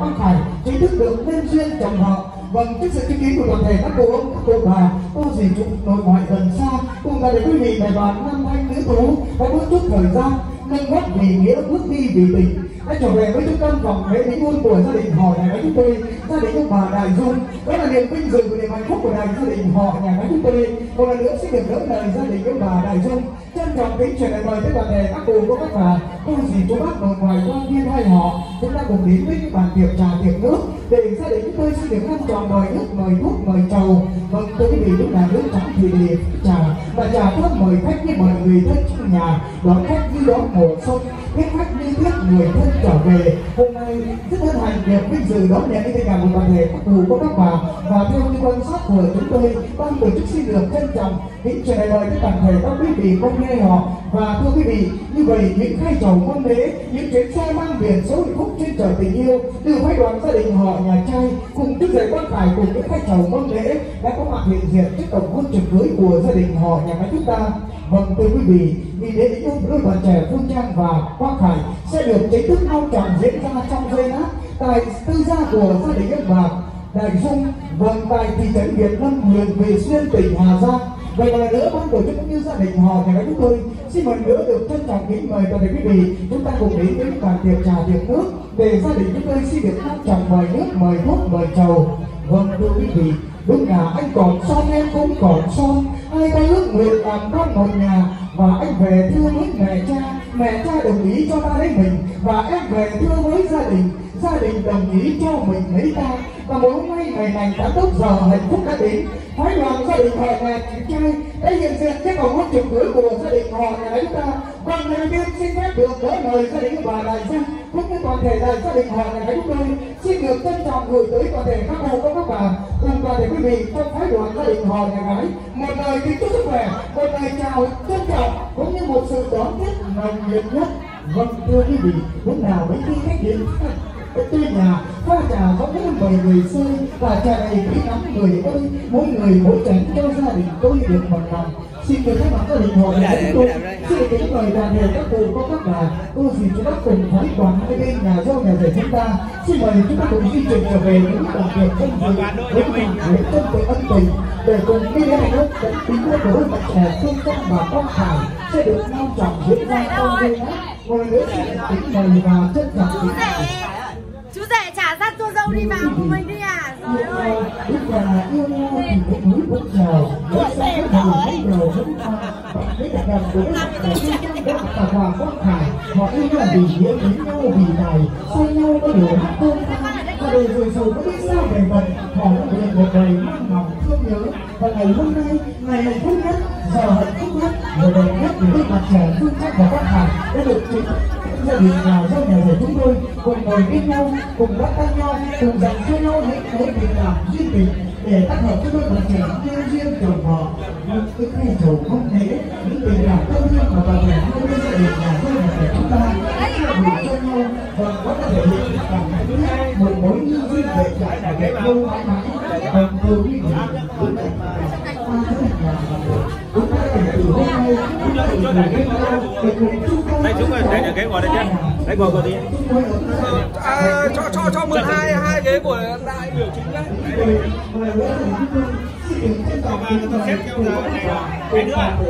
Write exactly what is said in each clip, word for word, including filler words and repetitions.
Quang Khải chính thức được nên duyên chồng vợ. Vâng, trước sự chứng kiến của toàn thể các cô ông, các cô bà, cô dì chú nội ngoại gần xa, cùng gia đình quý vị đại đoàn nam thanh nữ tú đã bước chút thời gian nâng gót vì nghĩa bước đi vì tình đã trở về với trung tâm phòng lễ đính hôn của gia đình họ nhà gái chúng tôi, gia đình ông bà Đại Dung. Đó là niềm vinh dự của niềm hạnh phúc của đại gia đình họ nhà gái chúng tôi. Một lần nữa xin được đỡ lời gia đình ông bà Đại Dung trân trọng kính truyền lời mời tới toàn thể các cô cô các bà, cô dì chú bác nội ngoại quan viên hai họ chúng ta cùng đến với những bàn tiệc trà tiệc nước để gia đình chúng tôi xin được năm tròn mời nước mời thuốc mời trầu. Vâng, thưa quý vị, lúc nào nước trắng thì liệt trà và trà thơm mời khách như mời người thân trong nhà, đón khách như đón mùa xuân, biết khách như biết người thân trở về. Hôm nay rất hân hạnh được vinh dự đón nhận những tình cảm của toàn thể các cụ cô các bà, và theo như quan sát của chúng tôi, ban tổ chức xin được trân trọng kính truyền lời tới toàn thể các quý vị công nghe họ. Và thưa quý vị, như vậy những khai trầu mâm lễ, những chuyến xe mang biển số hạnh phúc trên trời tình yêu từ phái đoàn gia đình họ nhà trai cùng đức rể Quang Khải cùng những khai trầu mâm lễ đã có mặt hiện diện trước tổng hôn trực cưới của gia đình họ nhà gái chúng ta. Vâng, thưa quý vị, vì lễ đính hôn đôi bạn trẻ Phương Trang và Quang Khải sẽ được chính thức long trọng diễn ra trong giây lát tại tư gia của gia đình ông bà Đại Dung, vâng, tại thị trấn Việt Lâm, huyện Vị Xuyên, tỉnh Hà Giang. Vậy mà nữa ban tổ chức cũng như gia đình họ nhà gái chúng tôi xin một nữa được trân trọng kính mời toàn thể quý vị chúng ta cùng đến với bàn tiệc trà tiệc nước để gia đình chúng tôi xin được long trọng mời nước mời thuốc mời trầu. Vâng, thưa quý vị, đúng là anh còn son em cũng còn son, hai ta ước nguyện làm con một nhà, và anh về thưa với mẹ cha, mẹ cha đồng ý cho ta lấy mình, và em về thưa với gia đình, gia đình đồng ý cho mình lấy ta. Và mỗi hôm nay ngày này đã tốt giờ hạnh phúc đã đến, phái đoàn gia đình họ nhà trai đã hiện diện cái cầu hôn trực cưới của gia đình họ nhà chúng ta. Vâng, lời đầu tiên xin phép được đỡ lời gia đình bà Đại Dung cũng như toàn thể đại gia đình họ nhà chúng tôi xin được trân trọng gửi tới toàn thể các cô các các bà cùng toàn thể quý vị trong phái đoàn gia đình họ nhà gái một lời kính chúc sức khỏe, một lời chào trân trọng cũng như một sự đón tiếp nồng nhiệt nhất. Vâng, thưa quý vị, lúc nào mấy khi khách đến tôi nhà pha trà có những bảy người xơi và trà này quý lắm người ơi, mỗi người mỗi chén cho gia đình tôi được một lòng. Xin được thay mặt gia đình họ nhà chúng tôi xin được kính mời toàn thể các cô có các bà, cô dì chú bác cùng phái đoàn hai bên nhà dâu nhà rể chúng ta xin mời chúng ta cùng di chuyển trở về những bàn tiệc chân dự với mình với chân tình ân tình để cùng đi đến hạnh phúc dẫn tính của đôi bạn trẻ Phương Trang và Quang Khải sẽ được long trọng diễn ra trong giây lát. Một lần nữa xin được kính mời và trân trọng kính mời. Chú rể trả dắt cô dâu đi vào của mình đi à? Rồi ơi. Đức là yêu nhau thì cái núi vẫn trèo, với xe cái đầu cái đầu vẫn cao. Với đặc đặc của các bạn yêu nhau đã cả hòa Quang Khải, họ yêu là vì nghĩa đến nhau vì tài, say nhau có điều hát thơm ca. Và đời rồi rồi có biết sao về vận, họ đã được một đời mang lòng thương nhớ. Và ngày hôm nay, ngày hạnh phúc nhất, giờ hạnh phúc nhất, giờ đẹp nhất của các bạn trẻ Phương Trang và Quang Khải đã được chính gia đình nhà dâu nhà rể chúng tôi cùng ngồi bên nhau, cùng bắt tay nhau, cùng dành cho nhau những mối tình cảm duyên tình để tác hợp cho đôi bạn trẻ yêu duyên chồng họ. Những cái khe trầu không thế, những tình cảm thân thương mà bà mẹ hai bên gia đình nhà dâu nhà rể chúng ta đã gửi cho nhau và có thể thể hiện cảm thấy một mối như duyên về trái là đẹp lâu mãi mãi. Đồng thời quý vị cũng là chúng ta phải từ hôm nay chúng ta cùng ngồi bên nhau để cùng chung tay. Đây chúng mình đây là ghế ngồi đây chứ, đây ngồi ngồi đi. À, cho cho cho mượn hai hai ghế của đại biểu chính đấy. Xếp theo là cái nữa à?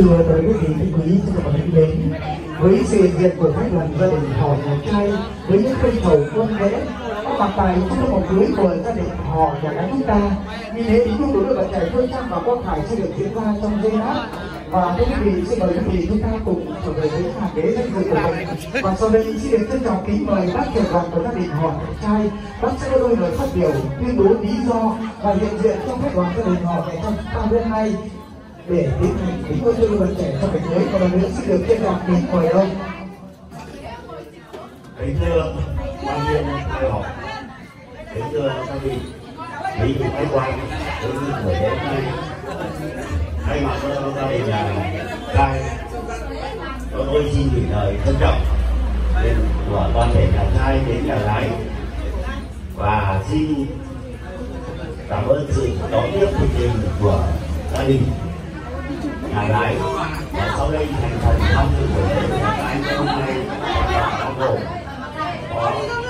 thưa tới quý vị khách quý xin được mời đến với sự hiện diện của khách đoàn gia đình họ nhà trai với những cây thầu quân lễ có mặt tại trong một cưới của gia đình họ nhà gái chúng ta. Vì thế thì chung của đôi bạn trẻ Phương Trang và Quang Khải sẽ được diễn ra trong giây lát. Và thưa quý vị, xin mời quý vị chúng ta cùng trở về với hàng ghế danh dự của mình. Và sau đây xin được trân trọng kính mời bác trưởng đoàn của gia đình họ nhà trai. Bác sẽ có đôi lời phát biểu tuyên bố lý do và hiện diện trong khách đoàn gia đình họ nhà trai ta hôm nay để tiến hành kính mời đôi bạn trẻ trong ngày mới. Và lần nữa xin được trân trọng kính mời ông. Kính thưa quan viên đại học, kính thưa các vị lý vị khách quan cũng như buổi đến đây, thay mặt cho gia đình nhà trai, tôi xin gửi lời trân trọng của toàn thể nhà trai đến nhà gái và xin cảm ơn sự đón tiếp nhiệt tình của gia đình nhà gái. Và sau đây thành phần tham dự buổi lễ nhà gái hôm nay bao gồm có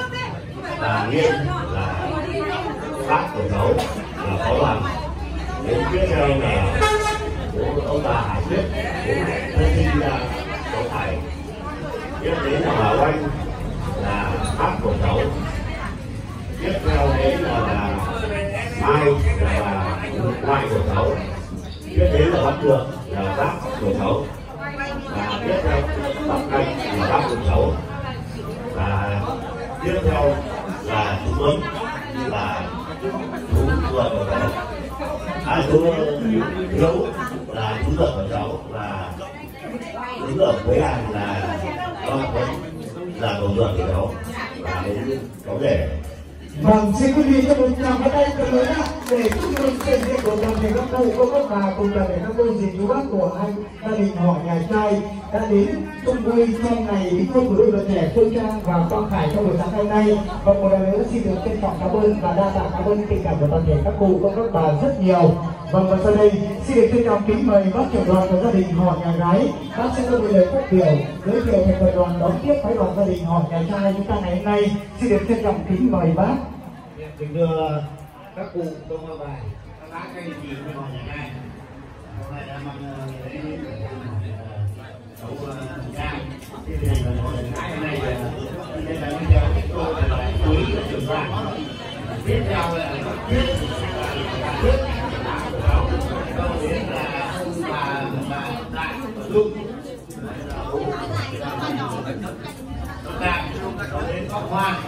là Nghiên là bác của cháu là Phó Đoàn, đến tiếp theo là bố ông bà Hải Tuyết, bố mẹ thân sinh là cháu Hải, tiếp đến là bà Oanh là bác của cháu, tiếp theo đến là, là Mai là bà ngoại của cháu, tiếp đến là bác Được là bác của cháu, và tiếp theo bác Anh là bác của cháu, và tiếp theo là chú Tuấn là chú ruột của cháu, à chú Hiếu là chú ruột của cháu, và chú ở Quế Hàn là con Tuấn là con ruột của cháu, và đến cháu rể. Vâng, xin quý vị cho một tràng vào tay thật lớn để chúc mừng sự kiện của toàn thể các cô, cô các bà cùng toàn thể các cô dì chú bác của hai gia đình họ nhà trai đã đến chung vui trong ngày đính hôn của đôi vợ trẻ Phương Trang và Quang Khải trong buổi sáng hôm nay. Và một lần nữa xin được trân trọng cảm ơn và đa tạ cảm ơn tình cảm của toàn thể các cô, cô các bà rất nhiều. Vâng, và sau đây xin được trân trọng kính mời bác trưởng đoàn của gia đình họ nhà gái. Bác sẽ có một lời phát biểu giới thiệu thành phần đoàn đón tiếp phái đoàn gia đình họ nhà trai chúng ta ngày hôm nay. Xin được trân trọng kính mời bác. Kính thưa các cụ, công an bài, các bác, các anh chị họ nhà trai, hôm nay đã mang lễ cháu Trang. Thế thì là họ nhà gái hôm nay là đây là bây giờ tôi là quý của trưởng đoàn. Tiếp theo là Tuyết, Tuyết là của cháu, sau đến là ông bà bà Đại Dung, chúng ta có đến có Hoa.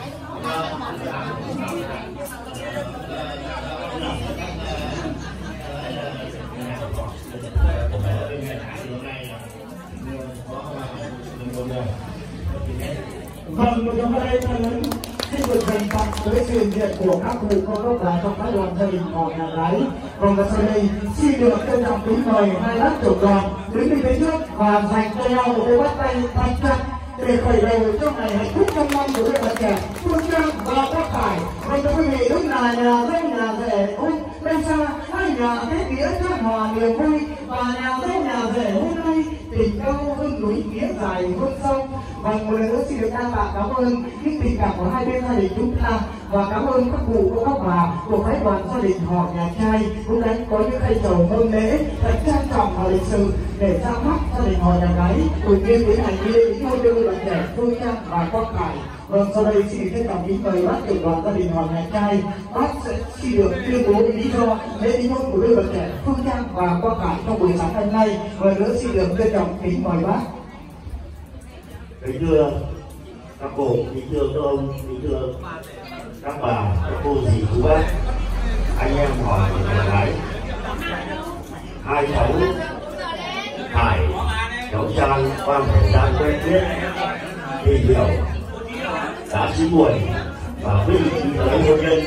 Vâng, một trong đây ta lớn xin được dành tặng với sự hiện diện của các cụ cô các bà trong phái đoàn gia đình họ nhà gái. Còn và sau đây xin được trân trọng kính mời hai bác trưởng đoàn đứng bên phía trước và dành cho nhau một cái bắt tay thật chặt để khởi đầu trong ngày hạnh phúc trong năm của đôi bạn trẻ Phương Trang và Quang Khải. Vâng thưa quý vị, lúc là nhà dâu nhà rể ôi bên xa hai nhà kết nghĩa chan hòa niềm vui, và nhà dâu nhà rể hôm nay tình cao hưng núi nghĩa dài hương sông. Và một lần nữa xin được đa tạ cảm ơn những tình cảm của hai bên gia đình chúng ta, và cảm ơn các cụ cô các bà của phái đoàn gia đình họ nhà trai cũng đã có những khay trầu hôn lễ thật trang trọng và lịch sự để ra mắt gia đình họ nhà gái cùng viên tiến hành nghi lễ đính hôn đôi bạn trẻ Phương Trang và Quang Khải. Vâng, sau đây xin trân trọng kính mời bác trưởng đoàn gia đình họ nhà trai. Bác sẽ xin được tuyên bố lý do lễ đính hôn của đôi bạn trẻ Phương Trang và Quang Khải trong buổi sáng hôm nay. Và nữa xin được trân trọng kính mời bác. Kính thưa các cụ, kính thưa các ông, kính thưa các bà, các cô dì chú bác, anh em họ nhà gái, hai cháu Hải, cháu Trang qua thời gian quen biết tìm hiểu đã chín buổi và quyết định tới hôn nhân,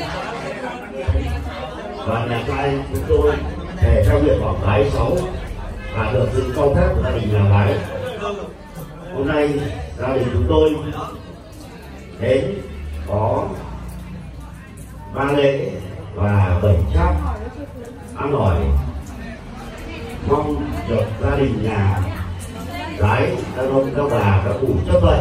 và nhà trai chúng tôi thể theo nguyện vọng gái cháu và được sự cho phép của gia đình nhà gái. Hôm nay gia đình chúng tôi đến có ba lễ và bảy cháp ăn hỏi, mong được gia đình nhà gái các ông các bà các cụ chấp thuận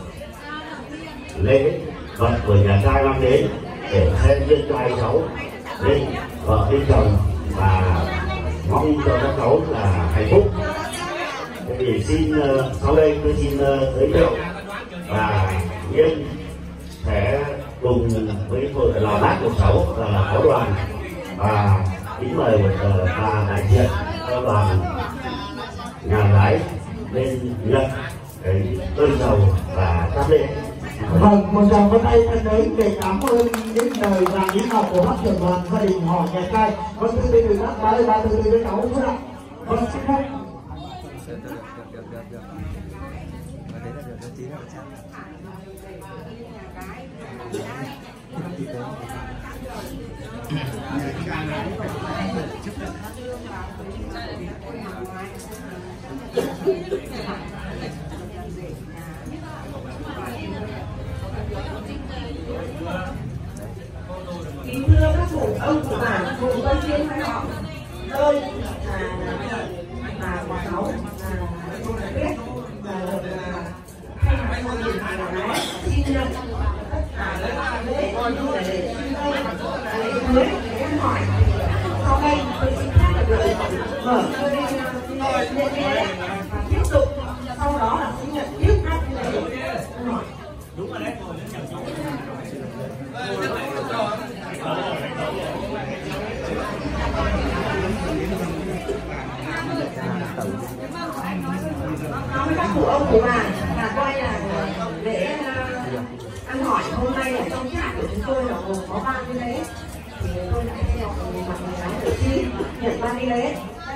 lễ vật của nhà trai mang đến để xem duyên cho hai cháu lên vợ lên chồng, và mong cho các cháu là hạnh phúc. thì xin sau đây tôi xin giới thiệu và Yên sẽ cùng với hội lò lát của cháu là phó đoàn và kính mời bà đại diện cho đoàn nhà gái lên nhận cái cơn dầu và thắp lên. Vâng, một tràng vỗ tay thân mến để cảm ơn những lời và những học của bác trưởng đoàn gia đình họ nhà trai. Vâng, từ từ từ bác ơi, ba từ từ với cháu thôi ạ. Vâng, xin phép. Kính thưa các cụ ông cụ bà cùng con chiên hai họ, tôi là bà của cháu là cô là biết là được thay mặt cho gia đình nhà gái xin nhận tất cả các lễ như là lễ xin đây là lễ cưới để em hỏi sau đây tôi xin phép là được mở cho lên lên lễ và tiếp tục sau đó là xin nhận tiếp các lễ hỏi. Đúng rồi đấy. Nói với các cụ ông của bà là coi là lễ ăn hỏi hôm nay ở trong chat của chúng tôi là gồm có ba cái lễ thì tôi lại theo mặt người gái tự chi nhận ba cái lễ.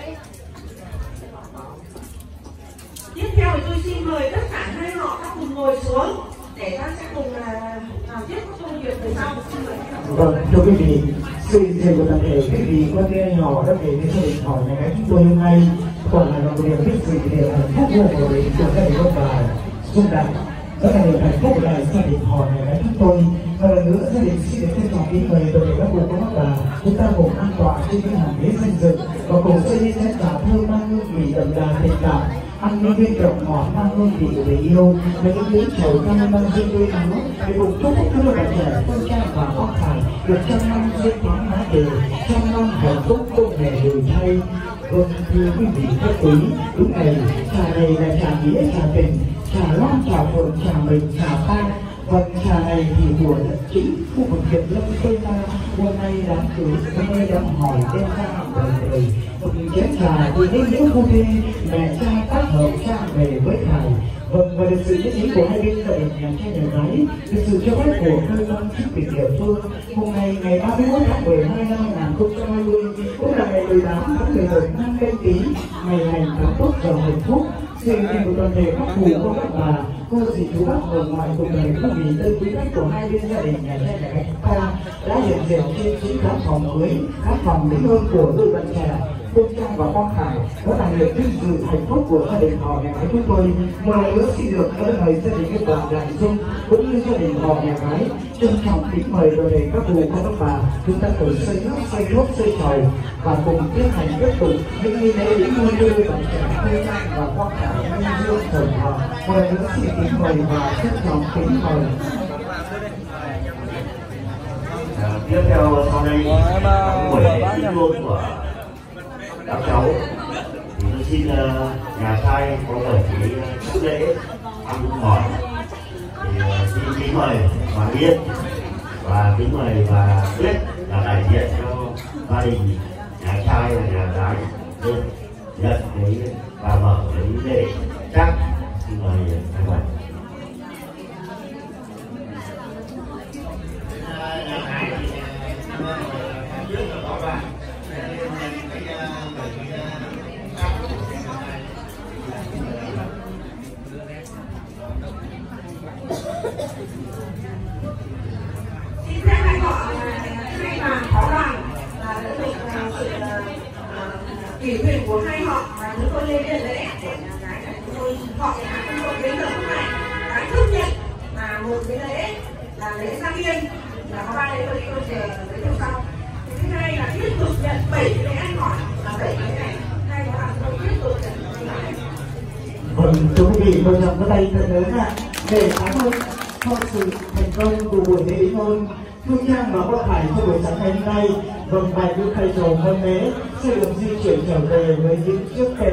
Tiếp theo thì tôi xin mời tất cả hai họ các cùng ngồi xuống để ta sẽ cùng là làm tiếp các công việc về sau. Vâng, thưa quý vị, sự thầy của tập thể quý vị quan hệ nhỏ đã về với gia đình hỏi nhà gái chúng tôi hôm nay còn là một điều rất sự điều hạnh phúc vô cùng để của gia đình ông bà xung đột rất là điều hạnh phúc là gia đình hỏi nhà gái chúng tôi và lần nữa gia đình xin được trân trọng kính mời toàn thể các cụ các bác bà chúng ta cùng an toàn trên những hàng ghế danh dự và cùng xây nên chén trà thơm mang hương vị đậm đà tình cảm ăn những viên rộng ngọt mang hương vị của tình yêu và những miếng trầu cam mang duyên tươi nắng để cùng chúc phúc cho bạn trẻ con trai và con thải được trăm năm duyên thoáng lá đều trăm năm hạnh phúc không hề đổi thay. Vâng, thưa quý vị các quý, lúc này trà này là trà nghĩa trà tình, trà loan trà phượng trà mình trà ta. Vâng, trà này thì của chính khu vực Việt Lâm Tây ta hôm nay đám cưới, hôm nay đám hỏi đêm ra đời đời. Một chén trà thì nên những cô thê mẹ cha tác hợp cha về với thầy. Vâng, và được sự nhất trí của hai bên gia đình nhà trai nhà gái, được sự cho phép của cơ quan chính quyền địa phương. Hôm nay ngày ba mươi mốt tháng mười hai năm hai nghìn không trăm hai mươi cũng là ngày mười tám tháng mười một năm Canh Tý, ngày hành tháng tốt giàu hạnh phúc. Sự tình của toàn thể các cụ cô các bà, cô dì chú bác ở ngoài cùng đời quý vị tân quý khách của hai bên gia đình nhà trai nhà gái chúng ta đã hiện diện trên chính khán phòng mới, khán phòng lĩnh hương của đôi bạn trẻ. Phương Trang và Quang Khải đó là niềm vinh dự hạnh phúc của gia đình họ nhà gái chúng tôi. Một lần nữa xin được đỡ lời gia đình các đoàn đại dung cũng như gia đình họ nhà gái trân trọng kính mời đoàn thể các cụ các bác bà chúng ta cùng xây nước xây lốp xây trầu và cùng tiến hành tiếp tục những nghi lễ lĩnh hương đưa bạn trẻ Phương Trang và Quang Khải minh dương thời họ. Một lần nữa xin kính mời và trân trọng kính mời. Tiếp theo sau đây buổi lễ luôn của các cháu thì tôi xin uh, nhà trai có mời cái uh, lễ ăn hỏi thì uh, xin kính mời bà Liên và kính mời bà Tuyết là đại diện cho gia đình nhà trai và nhà gái lên nhận cái và mở cái lễ chắc. Xin mời các bạn. Xin phép hai họ hai bà phó đoàn là đã được sự kỷ niệm của hai họ và chúng tôi lên điện lễ để nhà gái là chúng tôi họ nhà chúng tôi đến giờ hôm nay cái thứ nhất là một cái lễ là lễ sang yên là có ba lễ tôi tôi sẽ giới thiệu sau. Thứ hai là tiếp tục nhận bảy cái lễ ăn hỏi là bảy cái này hai đó là tôi tiếp tục nhận lại. Vâng, thưa quý vị, tôi chọn cái tay thật lớn ạ để cảm ơn cho sự thành công của buổi lễ đính hôn Phương Trang và Quang Khải trong buổi sáng ngày hôm nay. Vâng, bài bước khai trầu hôn lễ sẽ được di chuyển trở về với những chiếc kệ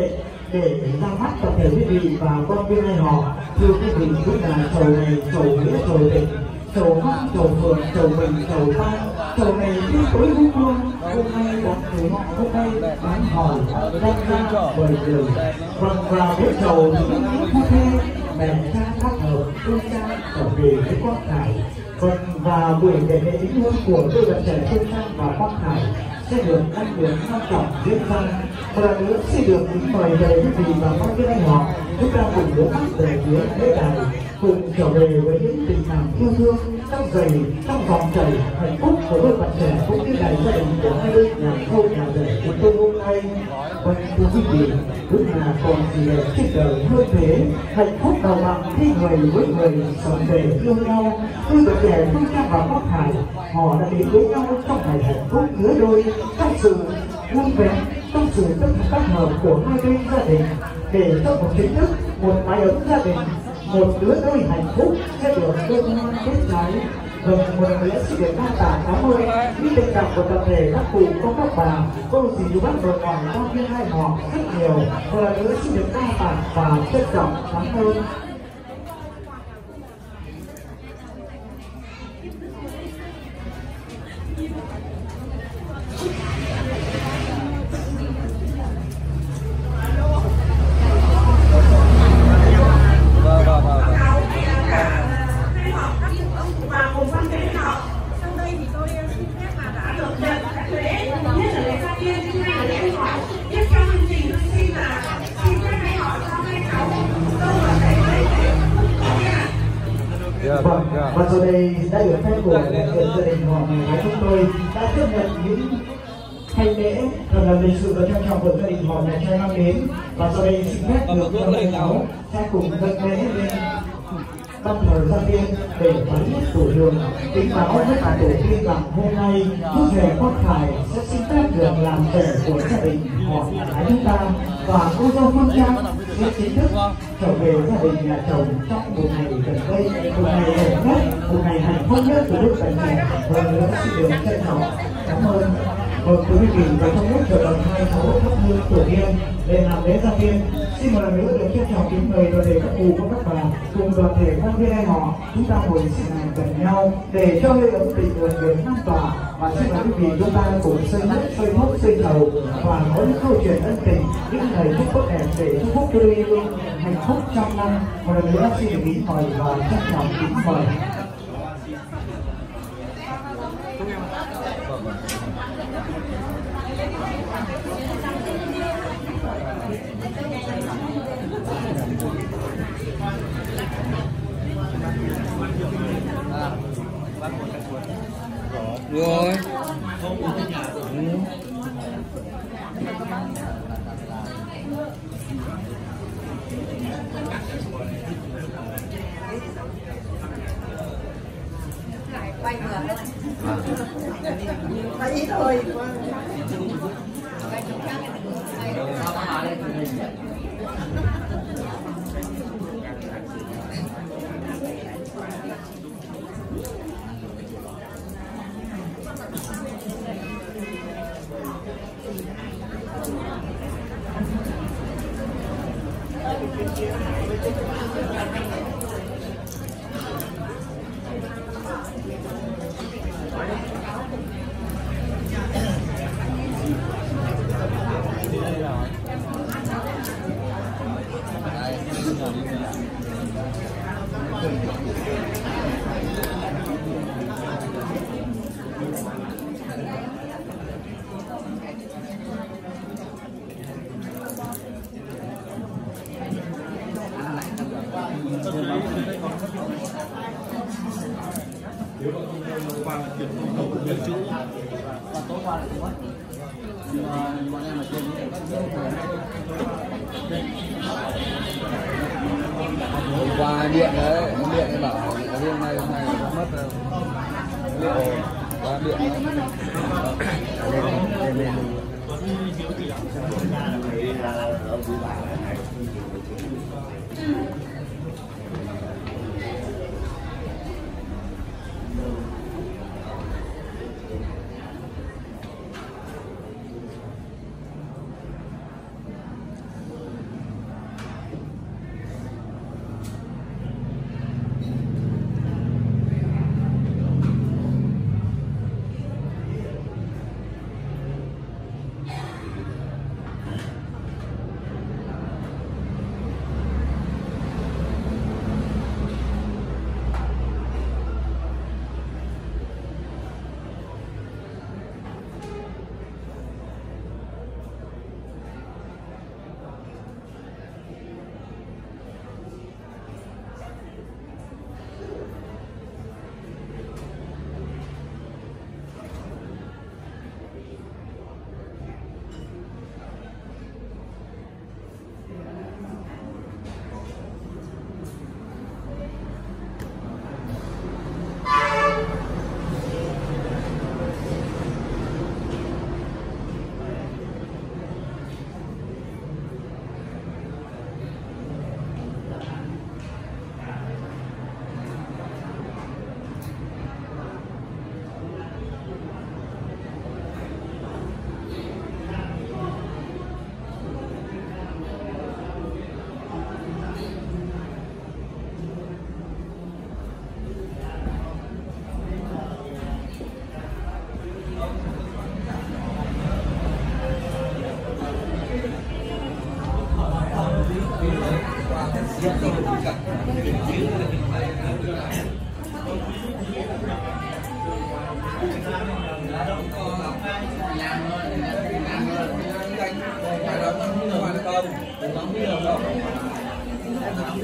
để ra mắt tập thể quý vị và con viên hai họ. Thưa quý vị, lúc là chầu này chầu nghĩa chầu tình, chầu mắt chầu phượng chầu mình chầu ta, chầu này đi tối hôm qua, hôm nay đặt người họ hôm nay bán hỏi đăng ra bởi đời. Vâng, và với chầu thì những những phu thê mẹ cha các hợp cô cha trở về với Quang Hải. Vâng, và buổi lễ lễ đính hôn của đôi bạn trẻ Phương Trang và Quang Hải sẽ được anh được long trọng diễn ra. Một lần nữa xin được kính mời về quý vị và con viên anh họ, chúng ta cùng đổ mắt về phía lễ đài, cùng trở về với những tình cảm yêu thương trong giày trong vòng chảy hạnh phúc của đôi bạn trẻ cũng như đại gia đình của hai bên nhà dâu nhà rể của tôi hôm nay. Vâng, thưa quý vị, đúng là còn gì đẹp trên đời hơn thế. Hạnh phúc đầu bằng khi người với người sống về yêu nhau. Đôi bạn trẻ Phương Trang và Quang Hải, họ đã đến với nhau trong ngày hạnh phúc lứa đôi, trong sự vui vẻ, trong sự tất tác hợp của hai bên gia đình, để cho một chính thức một mái ấm gia đình, một đứa đôi hạnh phúc sẽ được đôi hoa kết trái. Vâng, một lần nữa xin được đa tạ cảm ơn những tình cảm của tập thể các cụ có các bà cô dì bác nội ngoại con viên hai họ rất nhiều. Một lần nữa xin được đa tạ và trân trọng cảm ơn. Vâng, và sau đây đã được phép của đại diện gia đình họ nhà chúng tôi đã tiếp nhận những hành lễ thật là lịch sự và trang trọng của gia đình họ nhà trai mang đến. Và sau đây xin phép được các thầy giáo sẽ cùng dâng lễ lên ban thờ gia tiên để bái nhất tổ đường, kính báo với cả tổ tiên rằng hôm nay chú rể Quang Hải sẽ xin phép được làm rể của gia đình họ nhà chúng ta, và cô dâu Phương Trang sẽ chính thức trở về gia đình nhà chồng trong một ngày gần đây, một ngày đẹp nhất, một ngày hạnh phúc nhất của đôi bạn trẻ. Và nữa xin được trân trọng cảm ơn. Vâng, quý vị và trong lúc chờ đón hai cháu thắp hương tổ tiên để làm lễ gia tiên, xin một lần nữa được trân trọng kính mời toàn thể các cụ và các bà cùng toàn thể các viên anh họ chúng ta ngồi xếp hàng gần nhau để cho hơi ấm tình người được lan tỏa. Và xin mời quý vị chúng ta cùng xây nước, xây mốc, xây thầu và có những câu chuyện ân tình, những lời chúc tốt đẹp để chúc phúc cho đôi yêu hạnh phúc trăm năm. Một lần nữa xin được kính mời và trân trọng kính mời. Rồi. Quay vừa. Phải ít thôi. Hôm qua điện đấy, điện ấy bảo hôm nay hôm nay nó mất rồi. Liệu qua điện lên lên lên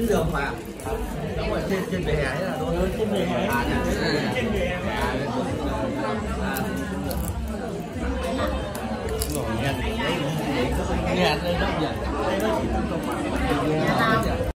dưới đường phải ạ? Đúng rồi, trên trên vỉa hè ấy là thôi. Trên vỉa hè. À, trên vỉa hè. À, nghe nghe đây nó nhỉ.